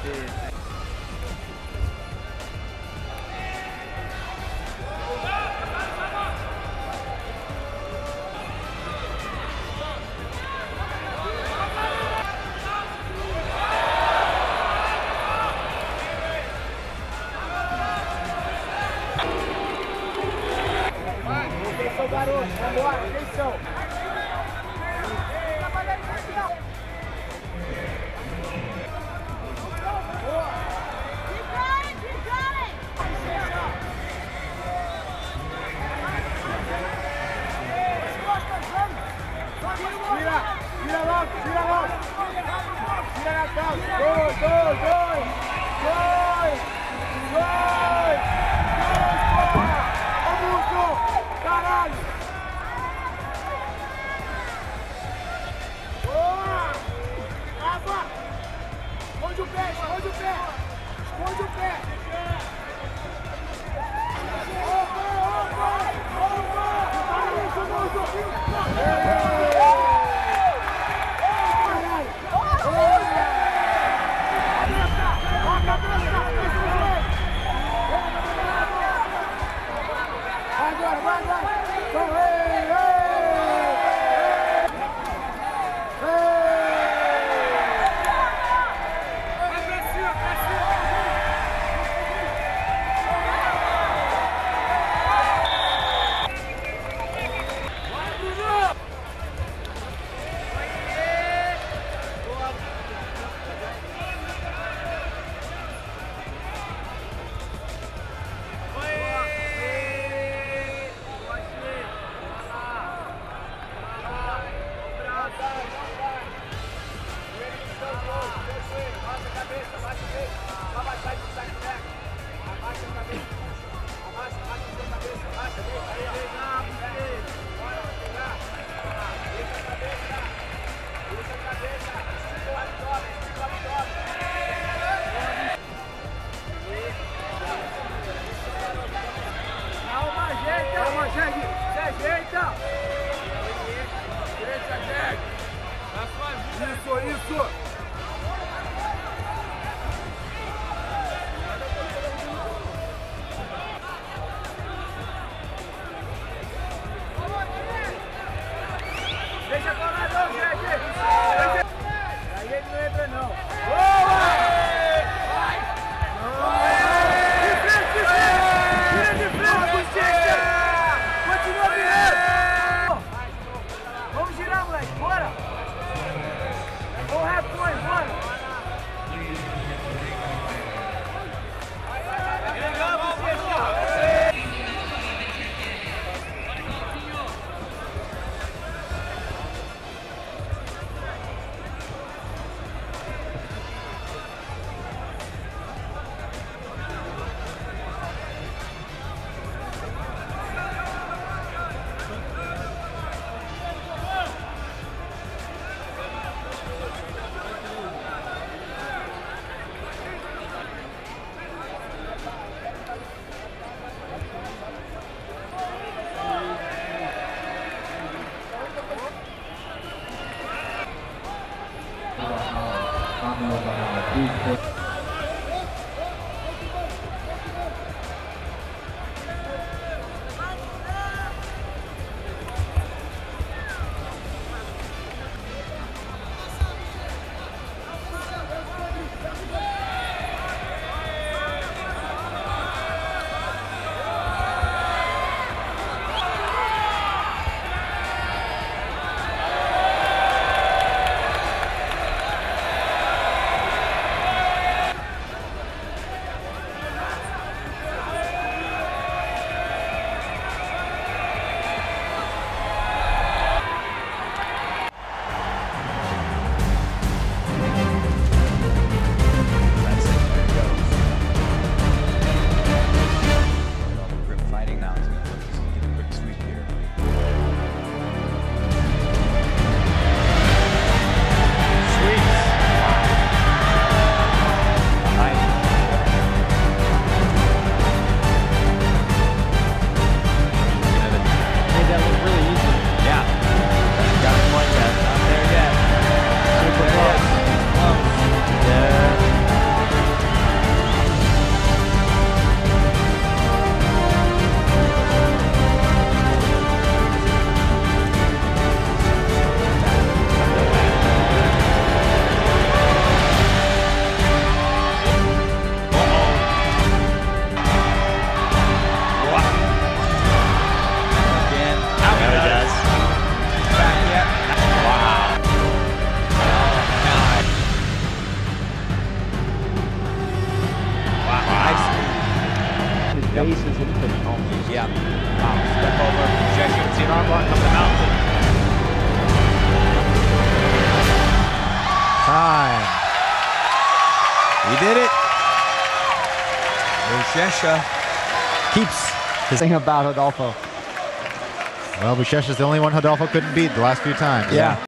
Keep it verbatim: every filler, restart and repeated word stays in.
Atenção, garoto, vambora, atenção. Tira, tira logo, tira logo. Tira na calça. Dois, dois, dois. Dois, dois. Dois, porra. Augusto, caralho. Boa. Ava. Esconde o pé, esconde o pé. Esconde o pé. Opa, opa, opa. Augusto, Augusto. Agora, vai, vai! Vamos, ei, ei! Vai pra cima, pra cima! Vai, Bruno! Isso, isso! Deixa a bola não, gente! Aí ele não entra não. Boa! Vai! De frente, de frente! Tira de frente, Bochecha! Continua virando! Vamos girar, moleque, bora! Vamos repõe, bora! He did it. Buchecha keeps The thing about Rodolfo. Well, Buchecha's the only one Rodolfo couldn't beat the last few times. Yeah.